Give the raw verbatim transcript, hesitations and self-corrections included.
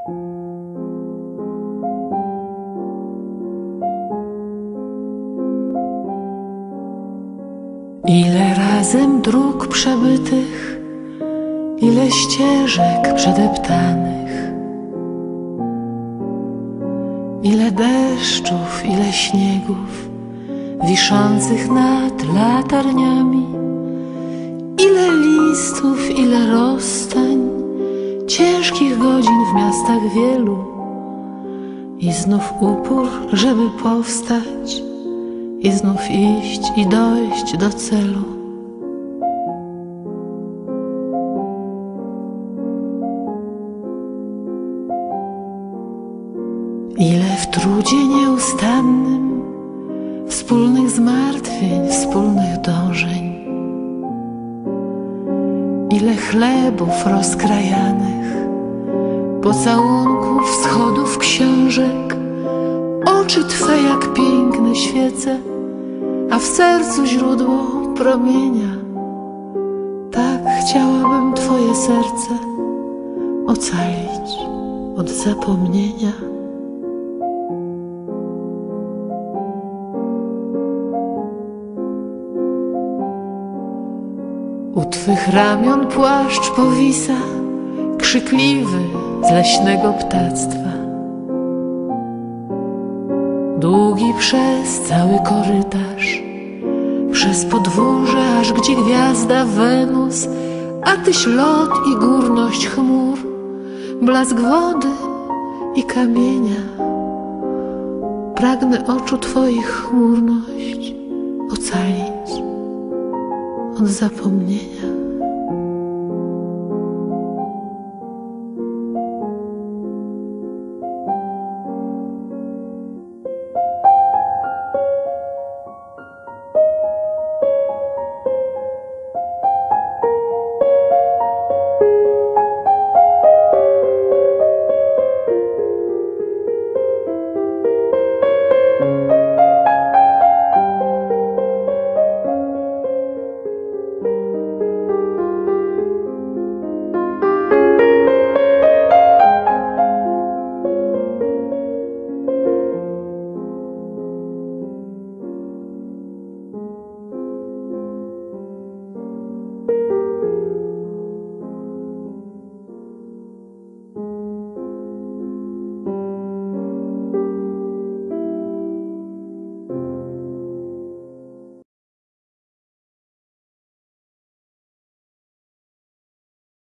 Ile razem dróg przebytych, ile ścieżek przedeptanych, ile deszczów, ile śniegów wiszących nad latarniami, ile listów, ile rozstań, ciężkich godzin w miastach wielu i znów upór, żeby powstać i znów iść i dojść do celu. Ile w trudzie nieustannym, wspólnych zmartwień, wspólnych dążeń, ile chlebów rozkrajanych, pocałunków, schodów książek, oczy Twe jak piękne świece, a w sercu źródło promienia. Tak chciałabym Twoje serce ocalić od zapomnienia. U Twych ramion płaszcz powisa, krzykliwy z leśnego ptactwa. Długi przez cały korytarz, przez podwórze, aż gdzie gwiazda Wenus, a Tyś lot i górność chmur, blask wody i kamienia. Pragnę oczu Twoich chmurność ocalić od zapomnienia.